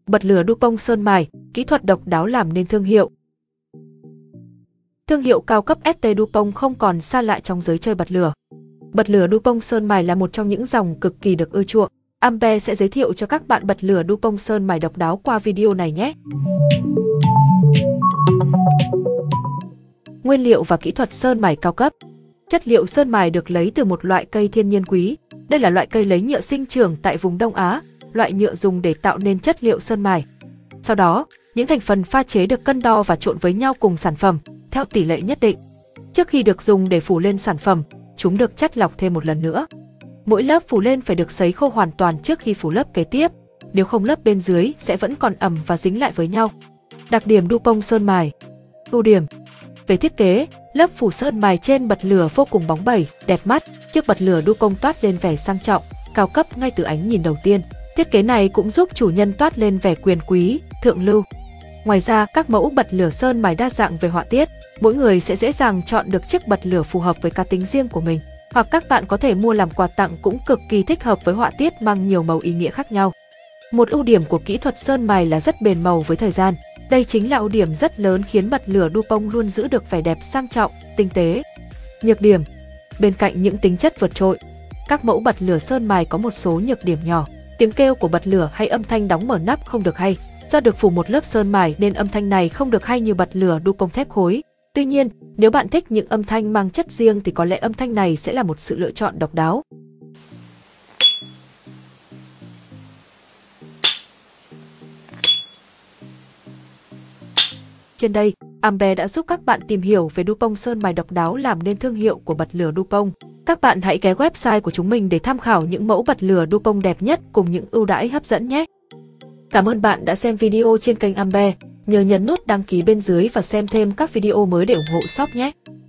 Bật lửa Dupont sơn mài, kỹ thuật độc đáo làm nên thương hiệu. Thương hiệu cao cấp ST Dupont không còn xa lạ trong giới chơi bật lửa. Bật lửa Dupont sơn mài là một trong những dòng cực kỳ được ưa chuộng. Ampe sẽ giới thiệu cho các bạn bật lửa Dupont sơn mài độc đáo qua video này nhé. Nguyên liệu và kỹ thuật sơn mài cao cấp. Chất liệu sơn mài được lấy từ một loại cây thiên nhiên quý. Đây là loại cây lấy nhựa sinh trưởng tại vùng Đông Á, loại nhựa dùng để tạo nên chất liệu sơn mài. Sau đó, những thành phần pha chế được cân đo và trộn với nhau cùng sản phẩm, theo tỷ lệ nhất định. Trước khi được dùng để phủ lên sản phẩm, chúng được chắt lọc thêm một lần nữa. Mỗi lớp phủ lên phải được sấy khô hoàn toàn trước khi phủ lớp kế tiếp, nếu không lớp bên dưới sẽ vẫn còn ẩm và dính lại với nhau. Đặc điểm Dupont sơn mài. Ưu điểm. Về thiết kế, lớp phủ sơn mài trên bật lửa vô cùng bóng bẩy, đẹp mắt. Chiếc bật lửa Dupont toát lên vẻ sang trọng, cao cấp ngay từ ánh nhìn đầu tiên. Thiết kế này cũng giúp chủ nhân toát lên vẻ quyền quý, thượng lưu. Ngoài ra, các mẫu bật lửa sơn mài đa dạng về họa tiết, mỗi người sẽ dễ dàng chọn được chiếc bật lửa phù hợp với cá tính riêng của mình. Hoặc các bạn có thể mua làm quà tặng cũng cực kỳ thích hợp với họa tiết mang nhiều màu ý nghĩa khác nhau. Một ưu điểm của kỹ thuật sơn mài là rất bền màu với thời gian. Đây chính là ưu điểm rất lớn khiến bật lửa Dupont luôn giữ được vẻ đẹp sang trọng, tinh tế. Nhược điểm. Bên cạnh những tính chất vượt trội, các mẫu bật lửa sơn mài có một số nhược điểm nhỏ. Tiếng kêu của bật lửa hay âm thanh đóng mở nắp không được hay. Do được phủ một lớp sơn mài nên âm thanh này không được hay như bật lửa Dupont thép khối. Tuy nhiên, nếu bạn thích những âm thanh mang chất riêng thì có lẽ âm thanh này sẽ là một sự lựa chọn độc đáo. Trên đây, Ampe đã giúp các bạn tìm hiểu về Dupont sơn mài độc đáo làm nên thương hiệu của bật lửa Dupont. Các bạn hãy ghé website của chúng mình để tham khảo những mẫu bật lửa Dupont đẹp nhất cùng những ưu đãi hấp dẫn nhé. Cảm ơn bạn đã xem video trên kênh Ampe. Nhớ nhấn nút đăng ký bên dưới và xem thêm các video mới để ủng hộ shop nhé.